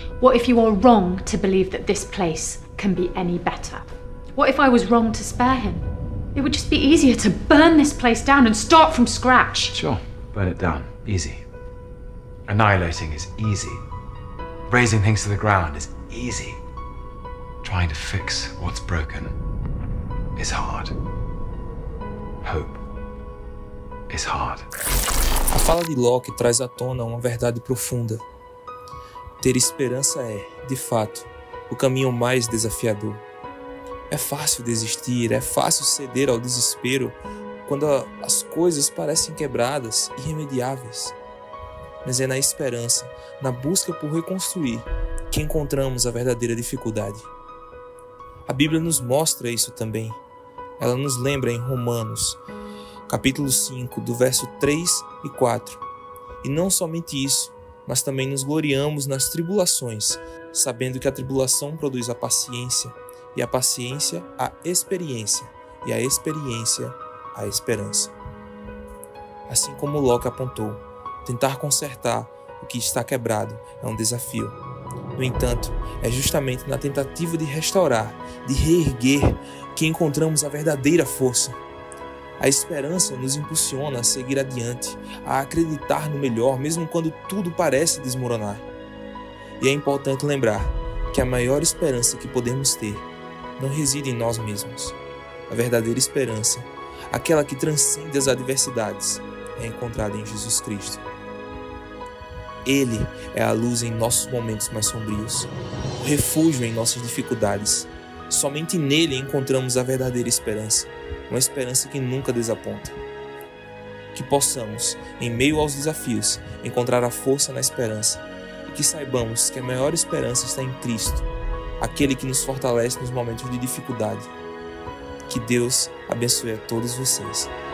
What if you are wrong to believe that this place can be any better? What if I was wrong to spare him? It would just be easier to burn this place down and start from scratch. Sure, burn it down. Easy. Annihilating is easy. Razing things to the ground is easy. Trying to fix what's broken is hard. Hope is hard. A fala de Locke traz à tona uma verdade profunda. Ter esperança é, de fato, o caminho mais desafiador. É fácil desistir, é fácil ceder ao desespero quando as coisas parecem quebradas, irremediáveis. Mas é na esperança, na busca por reconstruir, que encontramos a verdadeira dificuldade. A Bíblia nos mostra isso também. Ela nos lembra em Romanos, capítulo 5, do verso 3 e 4. E não somente isso, mas também nos gloriamos nas tribulações, sabendo que a tribulação produz a paciência, e a paciência a experiência, e a experiência a esperança. Assim como Locke apontou, tentar consertar o que está quebrado é um desafio. No entanto, é justamente na tentativa de restaurar, de reerguer, que encontramos a verdadeira força. A esperança nos impulsiona a seguir adiante, a acreditar no melhor, mesmo quando tudo parece desmoronar. E é importante lembrar que a maior esperança que podemos ter não reside em nós mesmos. A verdadeira esperança, aquela que transcende as adversidades, é encontrada em Jesus Cristo. Ele é a luz em nossos momentos mais sombrios, o refúgio em nossas dificuldades. Somente nele encontramos a verdadeira esperança, uma esperança que nunca desaponta. Que possamos, em meio aos desafios, encontrar a força na esperança e que saibamos que a maior esperança está em Cristo, aquele que nos fortalece nos momentos de dificuldade. Que Deus abençoe a todos vocês.